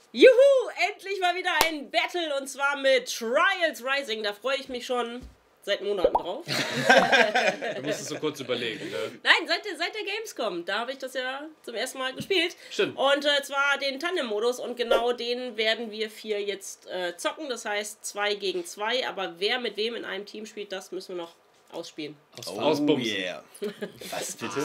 Juhu, endlich mal wieder ein Battle und zwar mit Trials Rising. Da freue ich mich schon seit Monaten drauf. Du musst es so kurz überlegen, ne? Nein, seit der Gamescom. Da habe ich das ja zum ersten Mal gespielt. Stimmt. Und zwar den Tandem-Modus und genau den werden wir 4 jetzt zocken. Das heißt 2 gegen 2. Aber wer mit wem in einem Team spielt, das müssen wir noch ausspielen. Ausbumsen. Yeah. Was bitte?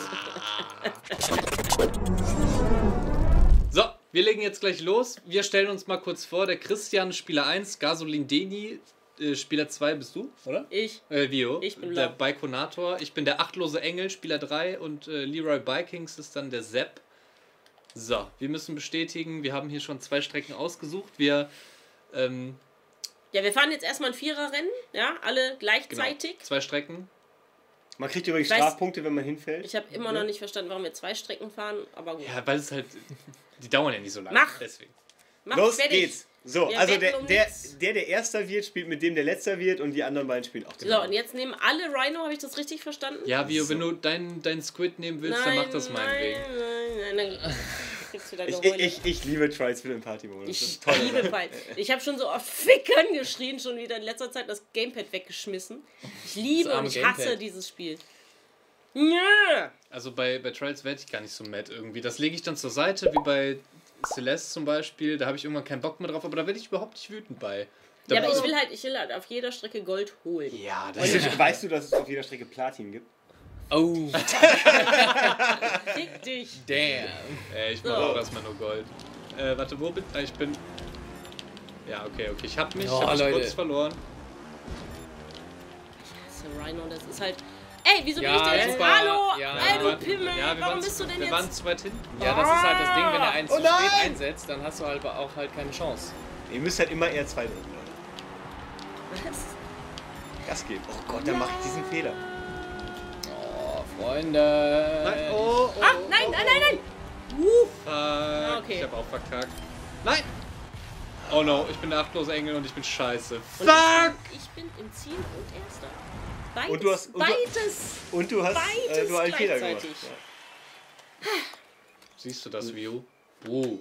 So, wir legen jetzt gleich los. Wir stellen uns mal kurz vor. Der Christian, Spieler 1, Gasolin Deni, Spieler 2 bist du, oder? Ich. Vio. Ich bin der blau. Baikonator. Ich bin der achtlose Engel, Spieler 3 und Leroy Bikings ist dann der Sepp. So, wir müssen bestätigen, wir haben hier schon 2 Strecken ausgesucht. Wir, Ja, wir fahren jetzt erstmal ein Viererrennen. Ja, alle gleichzeitig. 2 Strecken. Man kriegt übrigens Ich weiß- Strafpunkte, wenn man hinfällt. Ich habe immer noch nicht verstanden, warum wir 2 Strecken fahren, aber gut. Ja, weil es halt, die dauern ja nicht so lange. Mach. Deswegen. Mach Los fertig. geht's. So, Wir also wetten um der nichts. Erster wird, spielt mit dem, der Letzter wird und die anderen beiden spielen auch den So, und anderen. jetzt nehmen alle Rhino, habe ich das richtig verstanden? Ja, Vio, So. wenn du dein Squid nehmen willst, dann mach das meinetwegen. Nein, dann kriegst du deine Ich, Heule. ich liebe Trials für den Party-Modus. Das Ich ist toll. liebe Fight. Ich habe schon so oft Fickern geschrien, schon wieder in letzter Zeit das Gamepad weggeschmissen. Ich liebe Das und arme ich hasse Gamepad. dieses Spiel. Ja. Also bei Trials werde ich gar nicht so mad irgendwie. Das lege ich dann zur Seite, wie bei Celeste zum Beispiel. Da habe ich irgendwann keinen Bock mehr drauf, aber da werde ich überhaupt nicht wütend bei. Da Ja, aber war- ich will halt auf jeder Strecke Gold holen. Ja, das ist Weißt du, dass es auf jeder Strecke Platin gibt? Oh, Fick dich. damn. ich mache So. auch erstmal nur Gold. Warte, wo bin ich? bin. Ja, okay. Ich habe mich, Oh, hab mich Leute. kurz verloren. Das ist Rhino, das ist halt... Ey, wieso Ja, bin ich denn jetzt? super. Hallo? Ja, Ey, wir du waren- Pimmel, ja, warum bist du denn wir jetzt... waren zu weit hinten. Ja, das ist halt das Ding, wenn er einen zu Oh nein! spät einsetzt, dann hast du halt auch halt keine Chance. Ihr müsst halt immer R2 drücken, Leute. Was? Gas geben. Oh Gott, dann mache ich diesen Fehler. Oh, Freunde. Nein, oh, Ah, nein! Fuck, okay. ich habe auch verkackt. Nein! Oh no, ich bin der achtlose Engel und ich bin scheiße. Und Fuck! Ich bin im Ziel und Erster. Beides. Und du hast- beides. Und du hast Beides du einen Fehler gleichzeitig. gemacht. Siehst du das, Vio? Oh.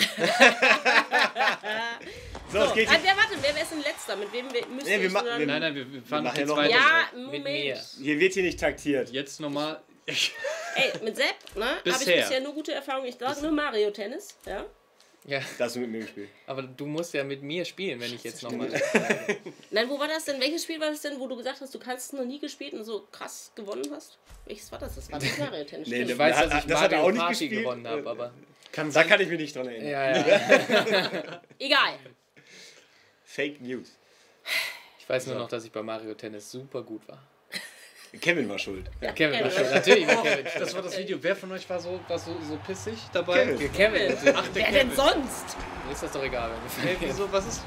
So, es geht jetzt. Wer ist denn letzter? Mit wem müssen Nee, wir dann... Nein, wir fahren machen die ja noch zweite. Ja, Strecke. Moment. Mit mir. Hier wird hier nicht taktiert. Jetzt nochmal. Ey, mit Sepp, ne? Habe ich Bisher. bisher nur gute Erfahrungen. Ich sage nur Mario Tennis, ja? Ja, Da hast du mit mir gespielt. aber du musst ja mit mir spielen, wenn ich jetzt nochmal. Nein, wo war das denn? Welches Spiel war das denn, wo du gesagt hast, du hast es noch nie gespielt und so krass gewonnen hast? Welches war das? Das war nicht Mario Tennis. Nee, stimmt. Ich weiß, dass ich Das hat er Mario auch nicht Party gespielt. gewonnen habe, aber. Da kann ich mich nicht dran erinnern. Ja, ja. Egal. Fake News. Ich weiß nur noch, dass ich bei Mario Tennis super gut war. Kevin war schuld. Kevin war schon. Natürlich war Kevin. Das war das Video. Wer von euch war so pissig dabei? Kevin. Kevin, natürlich. Ach, der Wer denn Kevin. sonst? Mir ist das doch egal, wenn Hey, wir wieso, was ist...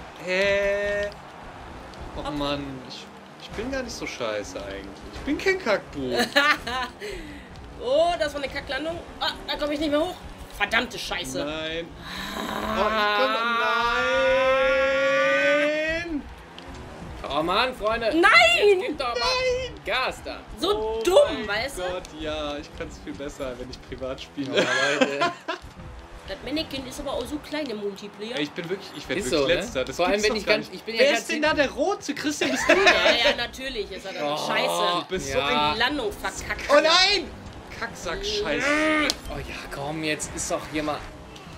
Och Mann, ich bin gar nicht so scheiße eigentlich. Ich bin kein Kackbuch. Oh, das war eine Kacklandung. Ah, da komme ich nicht mehr hoch. Verdammte Scheiße. Nein. Oh, ich komme... Nein! Oh Mann, Freunde! Nein! Gib doch mal Gas da! So Oh dumm, mein weißt du? Gott, ja, ich kann es viel besser, wenn ich privat Oh, spiele. Leute. Das Mannequin ist aber auch so klein im Multiplayer. Ey, ich werde Ist wirklich so, ne? letzter. Das Vor allem, gibt's wenn doch ich gar ganz. nicht. Ich bin ja Wer ganz ist denn da der Rote? Christian, bist du da? Ja, natürlich ist er dann Oh, scheiße. Du bist Ja. so ein Die Landung verkackt. Oh nein! Kacksack-Scheiße. Oh ja, komm, jetzt ist doch hier mal.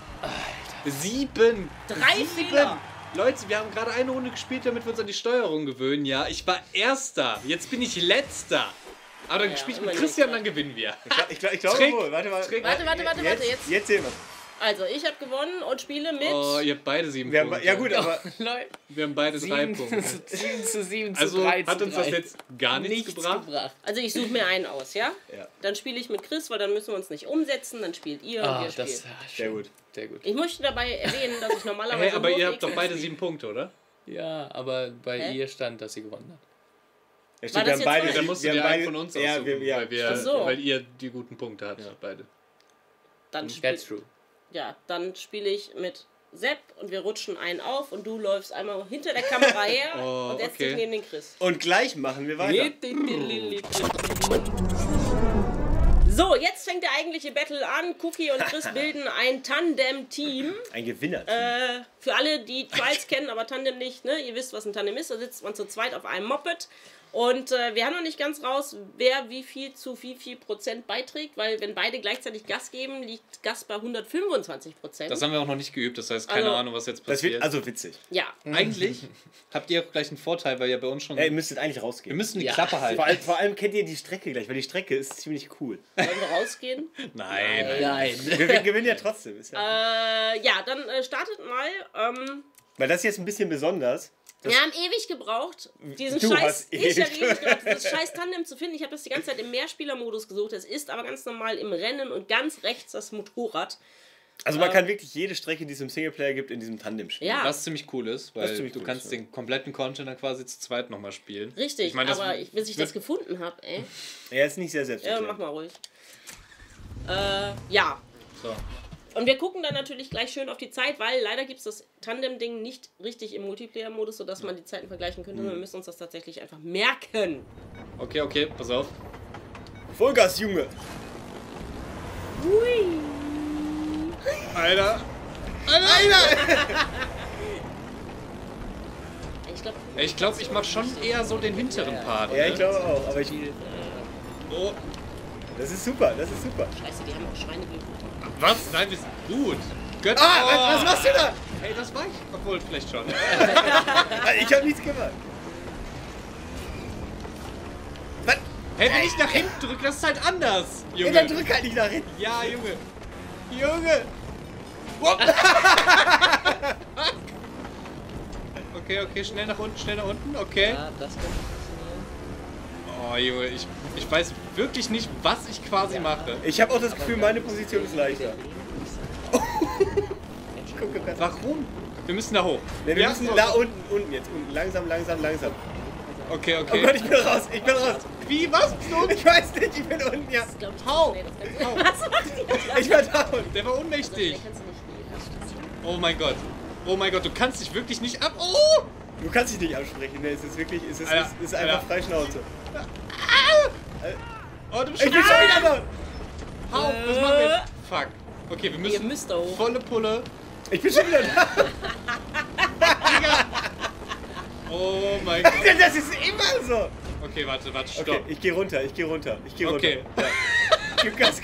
7. 3 Fehler. Leute, wir haben gerade eine Runde gespielt, damit wir uns an die Steuerung gewöhnen, ja. Ich war Erster. Jetzt bin ich Letzter. Aber dann Ja, spiele ich immer mit Christian, Letzter. dann gewinnen wir. Ich glaube Trick. wohl. Warte mal. Trick. Warte, Jetzt jetzt. sehen wir Also, ich habe gewonnen und spiele mit... Oh, ihr habt beide 7 wir. Punkte. Ja gut, aber Leute, Wir haben beide 3 Punkte. 7 zu 7 zu Also 3 zu hat uns 3. das jetzt gar nichts gebracht. Also, ich suche mir einen aus, ja? Ja. Dann spiele ich mit Chris, weil dann müssen wir uns nicht umsetzen. Dann spielt ihr und Ah, wir spielen. das sehr gut. Sehr gut. Ich möchte dabei erwähnen, dass ich normalerweise... Hey, aber nur ihr auf habt doch Xbox beide spiele. 7 Punkte, oder? Ja, aber bei Hä? ihr stand, dass sie gewonnen hat. Ja, War wir das haben beide. jetzt Dann so? musst du wir dir haben einen beide, von uns ja, aussuchen, ja, weil, Ach so. weil ihr die guten Punkte habt, beide. Dann That's true. Ja, dann spiele ich mit Sepp und wir rutschen einen auf und du läufst einmal hinter der Kamera her Oh, und setzt okay. dich neben den Chris. Und gleich machen wir weiter. So, jetzt fängt der eigentliche Battle an. Cookie und Chris bilden ein Tandem-Team. Ein Gewinner. Für alle, die Trials kennen, aber Tandem nicht, ne? Ihr wisst, was ein Tandem ist. Da sitzt man zu zweit auf einem Moped. Und wir haben noch nicht ganz raus, wer wie viel zu wie viel Prozent beiträgt, weil wenn beide gleichzeitig Gas geben, liegt Gas bei 125%. Das haben wir auch noch nicht geübt, das heißt keine Ahnung, was jetzt Das passiert. wird also witzig. Ja. Eigentlich habt ihr auch gleich einen Vorteil, weil ihr bei uns schon... Ja, ihr müsstet eigentlich rausgehen. wir müssen die Ja. Klappe halten. Vor allem kennt ihr die Strecke gleich, weil die Strecke ist ziemlich cool. Wollen wir rausgehen? Nein. Nein. Wir gewinnen ja trotzdem. Ist ja, Ja, dann startet mal. weil das ist jetzt ein bisschen besonders. Wir haben ewig gebraucht, diesen Du Scheiß, hast ich habe ewig ewig gebraucht, dieses scheiß Tandem zu finden. Ich habe das die ganze Zeit im Mehrspielermodus gesucht. Es ist aber ganz normal im Rennen und ganz rechts das Motorrad. Also man kann wirklich jede Strecke, die es im Singleplayer gibt, in diesem Tandem spielen. Ja, Was ziemlich cool ist, weil ziemlich du cool kannst ist, ja. den kompletten Content dann quasi zu zweit nochmal spielen. richtig, Ich meine, das aber bis ich das wird- gefunden habe, ey. Er ist nicht sehr Ja, selbsterklärend. mach mal ruhig. Ja. So. Und wir gucken dann natürlich gleich schön auf die Zeit, weil leider gibt es das Tandem-Ding nicht richtig im Multiplayer-Modus, sodass man die Zeiten vergleichen könnte. Wir müssen uns das tatsächlich einfach merken. Okay, pass auf. Vollgas, Junge! Hui. Alter! Ich glaube, Ich mach schon eher so den hinteren Part. Ja, ne? ich glaube auch. Aber Oh, das ist super, das ist super. scheiße, die haben auch Schweineglück. was? Nein, wir sind gut. Gött Was machst du da? Hey, das war ich. Obwohl, vielleicht schon. Ich hab nichts gemacht. Was? Hey, wenn ich nach hinten drücke, das ist halt anders, Ja, Junge. dann drück halt nicht nach hinten. Ja, Junge. Junge. Okay, schnell nach unten, okay. Ja, das könnte funktionieren. Oh, Junge, ich weiß wirklich nicht, was ich quasi mache. Ich habe auch das Gefühl, meine Position ist leichter. Guck mal. Warum? Wir müssen da hoch. Nee, wir Ja, müssen okay. da unten jetzt. Unten. Langsam. Okay. Oh Gott, ich bin raus. Wie, was? Ich weiß nicht, ich bin unten, ja. Ich glaube, Hau! Was macht die jetzt? Ich war down. Der war ohnmächtig. Kannst du nicht. Nee, das stimmt. Oh mein Gott, du kannst dich wirklich nicht ab... Oh! Du kannst dich nicht absprechen, ne? Es ist wirklich, es ist einfach Alter. frei Schnauze. Oh, du bist Ich bin schon wieder down. Hau! Was machen wir? Fuck. Okay, wir Ihr müssen müsst da hoch. volle Pulle. Ich bin schon wieder da. Oh mein Gott. Das ist immer so. Okay, warte, stopp. Okay, ich geh runter. Okay. Ja. Gib Gas.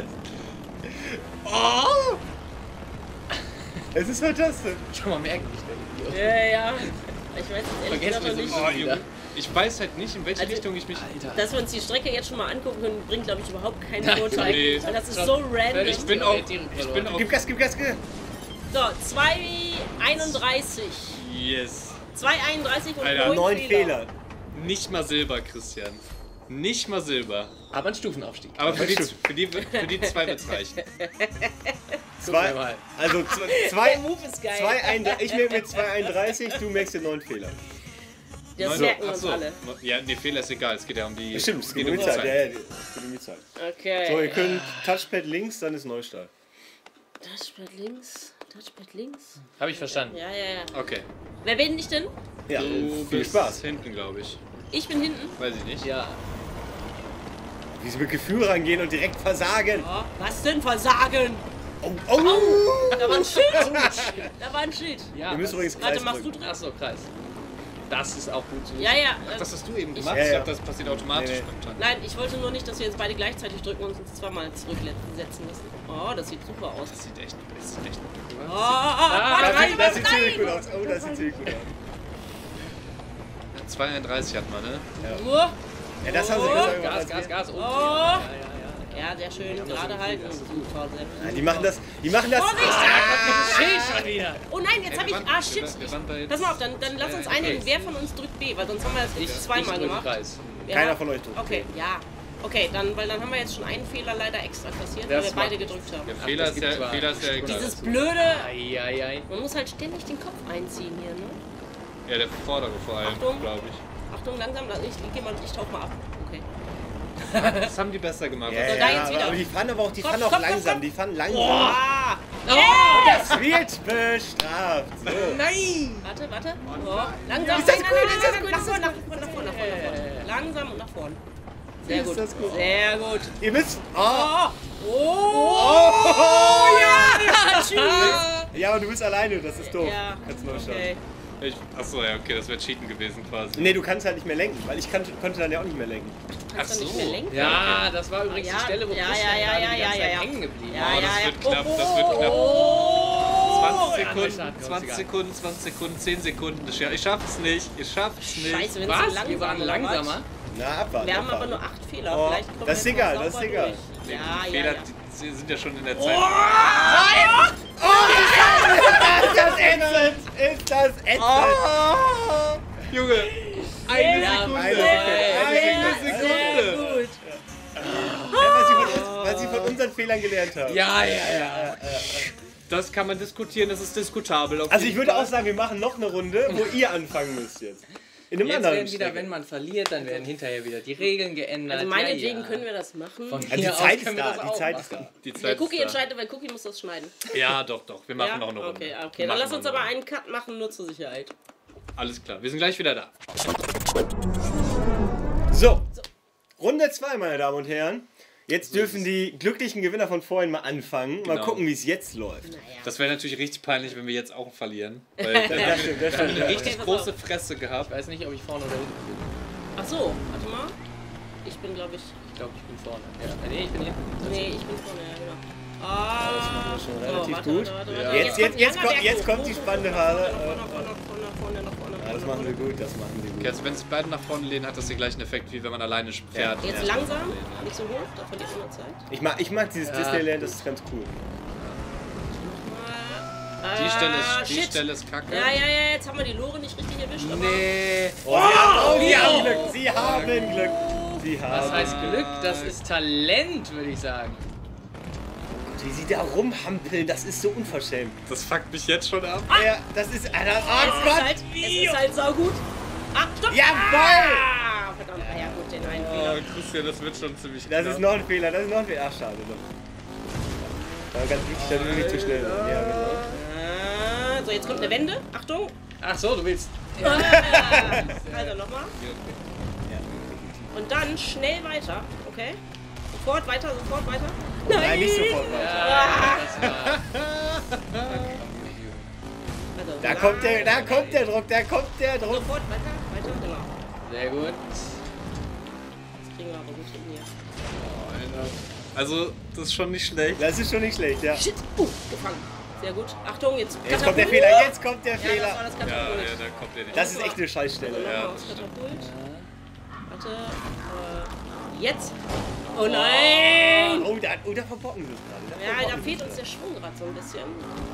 Oh! Es ist fantastisch. Schon mal merken, wie ich da Ja. Ich weiß jetzt ehrlich Vergesst gesagt noch mir nicht. so- Oh, Junge. Ich weiß halt nicht, in welche Also- Richtung ich mich... Alter. Dass wir uns die Strecke jetzt schon mal angucken können, bringt, glaube ich, überhaupt keinen Nein, Vorteil. nee. Weil das ist so random. Ich bin auch... Gib Gas. So, 2,31. Yes. 2,31 und Alter, 9 9 Fehler. Fehler. Nicht mal Silber, Christian. Nicht mal Silber. Aber ein Stufenaufstieg. Aber für die zwei wird's reichen. Zwei, wir mal. also Der zwei, Move ist geil. ich merke mit 2,31, du merkst den 9 Fehler. Das So, merken wir ach uns so. alle. Ja, nee, Fehler ist egal. Es geht ja um die... Stimmt, es geht um um die Zeit. Ja, es geht um die Zeit. Okay. So, ihr könnt Touchpad links, dann ist Neustart. Touchpad links. Habe ich verstanden. Ja. Okay. Wer bin ich denn? Ja, Du viel bist Spaß. hinten, glaube ich. Ich bin hinten. Weiß ich nicht. Ja. Wie sie mit Gefühl rangehen und direkt versagen. Oh, was denn Versagen? Oh. Da war ein Schild. Da war ein Schild. Ja. Wir müssen übrigens Kreis Warte, machst du drücken. drin? Achso, Kreis. Das ist auch gut zu wissen. Ja. Das hast du eben gemacht. Ja, Ich ja. dachte, das passiert automatisch Nee. spontan. Nein, ich wollte nur nicht, dass wir jetzt beide gleichzeitig drücken und uns zweimal zurücksetzen müssen. Oh, das sieht super aus. Das sieht echt Oh, gut aus. Das sieht ziemlich gut aus. Oh, das sieht ziemlich gut aus. 2,31 hat man, ne? Ja, das haben sie besser gemacht. Gas, als Gas, wir. Gas. Und. Oh. Ja. Ja, sehr schön. Gerade halten. Super, sehr Ja, gut. die machen das. Vorsicht! Schild schon wieder. Oh nein, jetzt habe ich... Ah, shit. Wir waren bei jetzt- Pass mal auf, dann lass uns einigen, wer von uns drückt B, weil sonst haben wir das nicht zweimal drücke gemacht. Kreis. Ja. Keiner von euch drückt. Okay, ja. Okay, weil dann haben wir jetzt schon einen Fehler leider extra kassiert, weil Das wir beide macht- gedrückt haben. Der Ach, Fehler das ist gibt's ja... zwar. Fehler ist ja Dieses blöde... Eieiei. Man muss halt ständig den Kopf einziehen hier, ne? Ja, der vordere vor allem, Achtung. glaube ich. Achtung, langsam, ich tauche mal ab. Okay. Das haben die besser gemacht. Ja, So, da jetzt aber, wieder. aber die fahren aber auch, die Komm, fahren auch komm, langsam. komm. Die fahren langsam. Ah! Das wird bestraft. So. Nein! Warte. Oh, langsam. Ist das Nein, gut? nein, Ist das nein, gut? nach vorne. Langsam und nach vorne. Langsam und nach vorne. Sehr Ist gut. das gut? Sehr gut. Ihr müsst... Oh! Ja! Tschüss! Ja, aber du bist alleine, das ist doof. Ja, Kannst du neu starten. okay. Achso, ja, okay, das wäre Cheaten gewesen quasi. Nee, du kannst halt nicht mehr lenken, weil ich konnte dann ja auch nicht mehr lenken. Kannst du nicht so. mehr lenken? Ja, das war übrigens Ja, die Stelle, wo ja, Christian ja, gerade ja, die ganze ja, Zeit ja. hängen geblieben Ja, war. Oh, ja, das ja. wird knapp, das wird knapp. Oh. 20 ja, Sekunden, das 20 ist Sekunden, 20 Sekunden, 10 Sekunden. Ich schaff's nicht, ich schaff's nicht. Scheiße, wenn es so Was? langsam Wir waren langsamer? Na, abwarten. Wir haben aber abwarten. nur 8 Fehler. Oh, Vielleicht kommen das ist wir egal, noch das ist sauber egal. durch. Die Ja, ja, Fehler, ja. die sind ja schon in der Zeit. Ist das ätzend? Ist das ätzend? Oh, Junge, eine Ja, Sekunde. eine Sekunde. Eine Sekunde. Gut. Ja, weil sie von unseren Fehlern gelernt haben. Ja, ja, ja. Das kann man diskutieren, das ist diskutabel. auf Also ich jeden würde Fall. auch sagen, wir machen noch eine Runde, wo ihr anfangen müsst jetzt. In einem Jetzt anderen werden wieder, Strecke. wenn man verliert, dann werden hinterher wieder die Regeln geändert. Also meinetwegen ja. können wir das machen. Von Also die hier aus Zeit ist können wir da, das die auch Zeit ist machen. da. Die Zeit Der Cookie ist da. entscheidet, weil Cookie muss das schneiden. Ja, doch, wir machen Ja? noch eine Runde. Okay, Wir okay. Dann machen lass noch uns eine aber Runde. einen Cut machen, nur zur Sicherheit. Alles klar, wir sind gleich wieder da. So, Runde 2, meine Damen und Herren. Jetzt dürfen die glücklichen Gewinner von vorhin mal anfangen. Mal Genau. gucken, wie es jetzt läuft. Naja. Das wäre natürlich richtig peinlich, wenn wir jetzt auch verlieren. Weil Das wir haben stimmt, das eine stimmt. richtig Okay, pass große auf. Fresse gehabt. Ich weiß nicht, ob ich vorne oder hinten bin. Ach so, warte mal. Ich bin, glaube ich. Ich glaube, ich bin vorne. Ja. Nee, ich bin hinten. Nee, ich bin vorne, ja, genau. Das machen wir schon relativ warte, gut. warte, Ja. warte. Jetzt kommt die spannende Phase. Vorne. Ja, das machen wir gut, das machen wir gut. Okay, also wenn sich beide nach vorne lehnen, hat das den gleichen Effekt, wie wenn man alleine fährt. Jetzt Ja. langsam, nicht so hoch, da verliert man Zeit. Ich mag dieses Ja. Disneyland, das ist ganz cool. Die Stelle ist kacke. Ja, jetzt haben wir die Lore nicht richtig erwischt. Aber Nee. Sie haben Glück, Sie haben Glück. Sie haben Das heißt Glück, das ist Talent, würde ich sagen. Wie sie da rumhampeln, das ist so unverschämt. Das fuckt mich jetzt schon ab. Ja, das ist... Alter, oh Gott! es ist halt saugut. Ah, stopp! Jawohl! Ah, verdammt, ja gut, den einen Oh, Fehler. Christian, das wird schon ziemlich Das knapp. ist noch ein Fehler, das ist noch ein Fehler. Ach, schade. Noch. Aber ganz wichtig, dass du nicht zu schnell bist. Ja, genau. So, jetzt kommt eine Wende. Achtung. Ach so, du willst. Also nochmal. Und dann schnell weiter, okay? Sofort weiter. Nein, nicht sofort weiter. Ja, das war. Also, Da kommt der Druck, da kommt der Druck. Sofort weiter, genau. Sehr gut. Das kriegen wir aber gut hin hier. Also, das ist schon nicht schlecht. Das ist schon nicht schlecht, ja. Shit, gefangen. Sehr gut. Achtung, jetzt. Jetzt kommt der Katapult. Fehler, jetzt kommt der Ja, das war Fehler. das Ja, Katapult. ja, da kommt der nicht. Das ist echt eine Scheißstelle. Nochmal Ja, aufs das stimmt. Katapult. Warte. Jetzt. Oh nein! Oh, da verbocken wir es gerade. Ja, da fehlt uns der Schwung gerade so ein bisschen.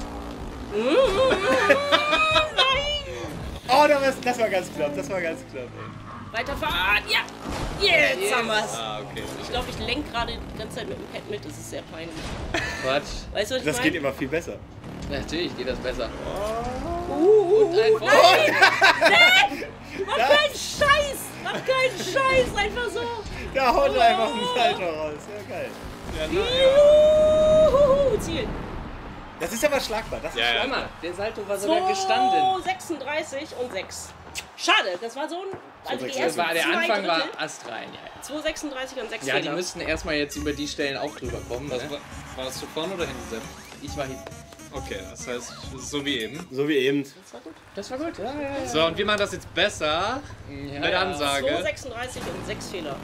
Oh, das war ganz knapp, das war ganz knapp. Ey. Weiterfahren. Ja. Jetzt haben wir's. Ah, okay. Ich glaube, ich lenke gerade die ganze Zeit mit dem Pad mit. Das ist sehr peinlich. Quatsch. Weißt du, was ich Das meine? geht immer viel besser. Natürlich geht das besser. Nein! Nein! Mach keinen Scheiß! Mach keinen Scheiß! Einfach so! Da haut er einfach einen Salto raus. Ja, geil. Ja, na, ja. Juhu, Ziel! Das ist aber schlagbar. Das ist Ja, ja. Schau mal, der Salto war sogar gestanden. 36 und 6. Schade, das war so ein. Also die Das ersten Der zwei Anfang war Drittel, astrein, ja. 2,36 und 6 Ja, die Fehler. müssten erstmal jetzt über die Stellen auch drüber kommen. Was Ne? war das zu vorne oder hinten, Sepp? Ich war hinten. Okay, das heißt, es ist so wie eben. so wie eben. Das war gut. Das war gut, ja. So, und wir machen das jetzt besser. Ja, Mit Ansage. 2,36 und 6 Fehler.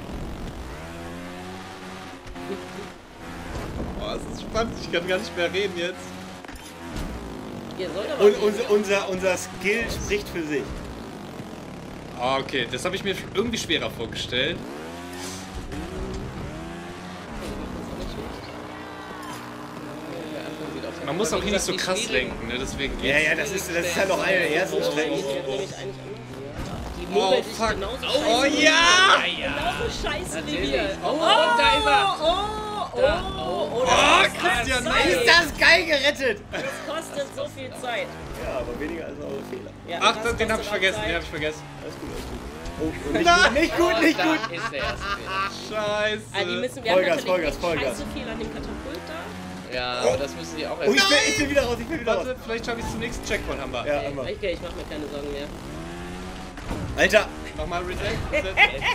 Oh, es ist spannend, ich kann gar nicht mehr reden jetzt. Ihr sollt aber. Und unser Skill spricht für sich. Oh, okay, das habe ich mir irgendwie schwerer vorgestellt. Man muss auch hier nicht so krass lenken, ne? Deswegen Ja, geht's. ja, das ist halt noch eine der ersten Strecken. Die Oh, mogelt sich fuck. genauso Oh, scheiße. ja! Genauso scheiße wie Natürlich. wir. Oh, da ist er. Oh, Oh, Christian, nein! Ist das geil gerettet? Das kostet so viel Zeit. Ja, aber weniger als eure Fehler. Ja, Ach, das den habe kostet ich auch vergessen, Zeit. den habe ich vergessen. Alles gut, alles gut. Oh, nicht gut, nicht gut. Da ist der erste Fehler. Scheiße. Also die müssen, wir Vollgas, haben natürlich echt Vollgas. scheiße viel an dem Katapult da. Ja, aber das müssen die auch Oh, erst. ich bin wieder raus, ich bin wieder raus. Warte, vielleicht schaffe ich es zum nächsten Checkpoint, haben wir. Ja, einmal. Okay, ich mache mir keine Sorgen mehr. Alter, Mach mal Reject. Jetzt.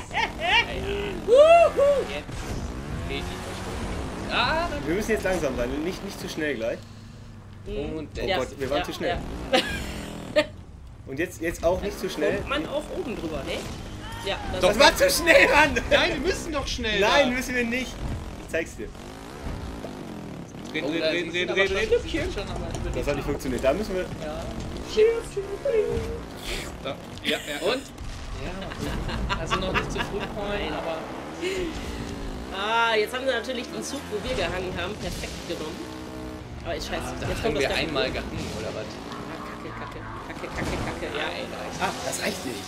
Wuhu! Jetzt. Fehlt die Versprung. Ah, Wir müssen jetzt langsam sein, nicht zu schnell gleich. und Oh Gott, wir waren zu schnell. Ja. Und jetzt auch nicht zu schnell. Kommt man auch oben drüber, ne? Ja, das Das war zu schnell, Mann! Nein, wir müssen doch schnell. Nein, müssen wir nicht. Ich zeig's dir. Drehen. Das hat nicht funktioniert. Da müssen wir. Da. Ja. Und? Ja, also noch nicht zu früh point, aber... Ah, jetzt haben sie natürlich den Zug, wo wir gehangen haben, perfekt genommen. Aber ist scheiße. Da Jetzt haben kommt das wir Ganze. einmal gehangen, oder was? Kacke. Ja, ey, da Ah, das reicht nicht.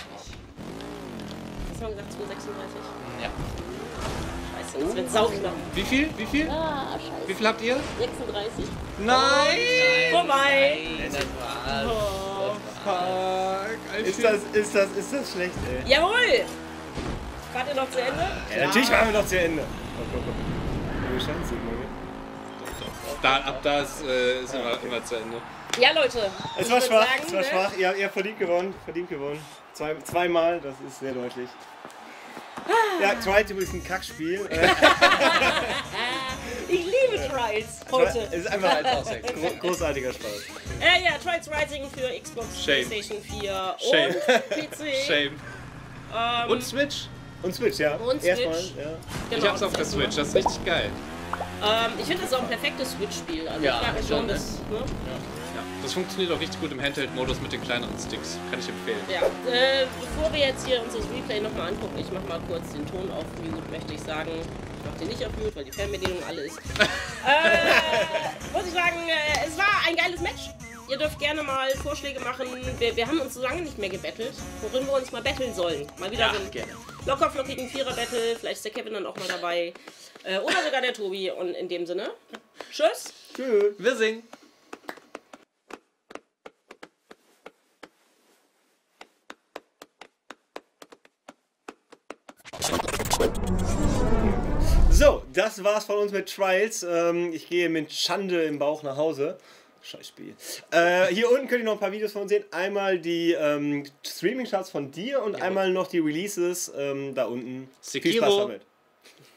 Was haben wir gesagt? 236? Ja. Scheiße, das wird sauknapp. Wie viel? Ah, scheiße. Wie viel habt ihr? 36? Nein! Vorbei! Nein, das war's. Oh. Fuck. Ist das schlecht, ey? Jawohl! Wart ihr noch zu Ende? Ja, natürlich waren wir noch zu Ende. Wir schaffen es nicht mehr. Ab da ist immer zu Ende. Ja, Leute. Es ich war würd schwach, sagen, es war ne? schwach. Ihr habt verdient gewonnen. Zweimal, das ist sehr deutlich. Ja, Trials ist ein Kackspiel. Ich liebe Trials heute. Es ist einfach großartiger Spaß. Ja, Trials Rising für Xbox, Shame. PlayStation 4 Shame. und PC. Shame. Und Switch. Und Switch, ja. Und Switch. Erstmal, ja. Genau, Ich hab's auf der das erste Mal. Switch, das ist richtig geil. Ich finde das ist auch ein perfektes Switch-Spiel. Also Ja, ich frage mich schon, schon, das, ne? Ja, das funktioniert auch richtig gut im Handheld-Modus mit den kleineren Sticks. Kann ich empfehlen. Ja, bevor wir jetzt hier uns das Replay nochmal angucken, ich mache mal kurz den Ton auf Mute, möchte ich sagen. Ich mache den nicht auf Mute, weil die Fernbedienung alle ist. Muss ich sagen, es war ein geiles Match. Ihr dürft gerne mal Vorschläge machen. Wir haben uns so lange nicht mehr gebettelt, worin wir uns mal betteln sollen. Mal wieder so einen locker flockigen Vierer-Battle. Vielleicht ist der Kevin dann auch mal dabei. Oder sogar der Tobi. Und in dem Sinne, tschüss. Tschüss. Wir singen. So, das war's von uns mit Trials. Ich gehe mit Schande im Bauch nach Hause. Scheiß Spiel. Hier unten könnt ihr noch ein paar Videos von uns sehen. Einmal die Streaming-Charts von dir und einmal noch die Releases da unten. Sekiro. Viel Spaß damit.